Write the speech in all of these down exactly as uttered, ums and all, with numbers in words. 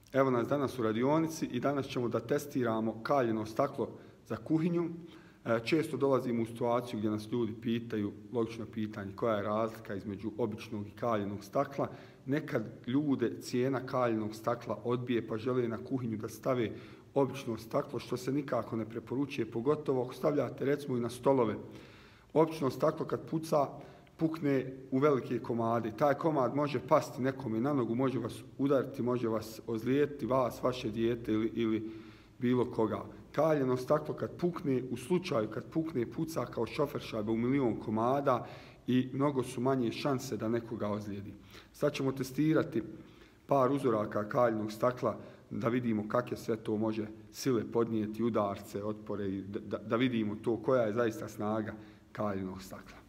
Evo nas danas u radionici i danas ćemo da testiramo kaljeno staklo za kuhinju. Često dolazimo u situaciju gdje nas ljudi pitaju, logično pitanje, koja je razlika između običnog i kaljenog stakla. Nekad ljude cijena kaljenog stakla odbije pa žele na kuhinju da stave obično staklo, što se nikako ne preporučuje, pogotovo ako stavljate recimo i na stolove. Obično staklo kad puca, pukne u velike komade. Taj komad može pasti nekome na nogu, može vas udariti, može vas ozlijediti, vas, vaše dijete ili, ili bilo koga. Kaljeno staklo kad pukne, u slučaju kad pukne, puca kao šofer šajbe u milion komada i mnogo su manje šanse da nekoga ozlijedi. Sad ćemo testirati par uzoraka kaljenog stakla da vidimo kakve sve to može sile podnijeti, udarce, otpore i da, da vidimo to koja je zaista snaga kaljenog stakla.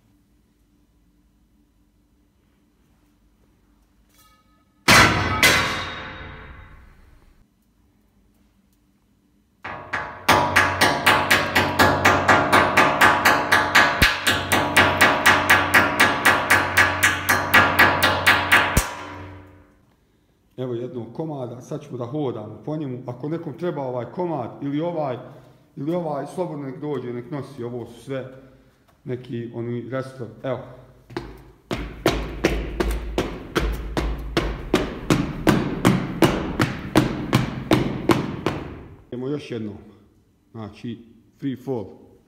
Evo jednog komada, sad ćemo da hodamo po njemu. Ako nekom treba ovaj komad ili ovaj, ili ovaj, slobodno nek dođe, nek nosi. Ovo su sve neki oni restovi. Evo. Idemo još jednom. Znači, free fall.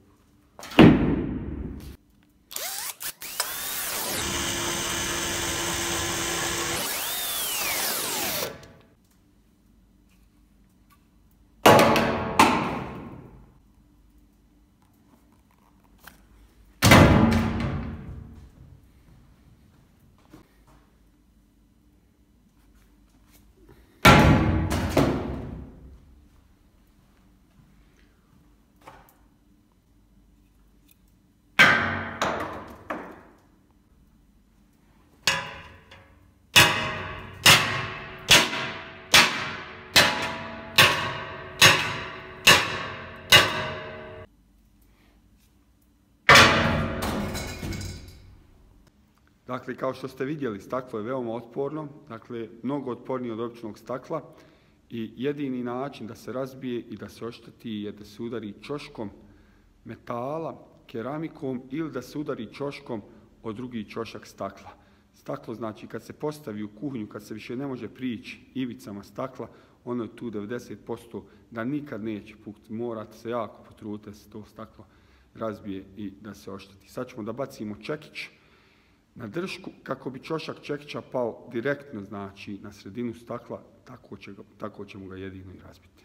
Dakle, kao što ste vidjeli, staklo je veoma otporno, dakle, mnogo otpornije od običnog stakla i jedini način da se razbije i da se ošteti je da se udari ćoškom metala, keramikom ili da se udari ćoškom od drugi ćošak stakla. Staklo, znači, kad se postavi u kuhinju, kad se više ne može prići ivicama stakla, ono je tu devedeset posto da nikad neće pukti. Morate se jako potruditi da se to staklo razbije i da se ošteti. Sad ćemo da bacimo čekić na dršku kako bi ćošak čekića pao direktno, znači, na sredinu stakla, tako, će ga, tako ćemo ga jedino i razbiti.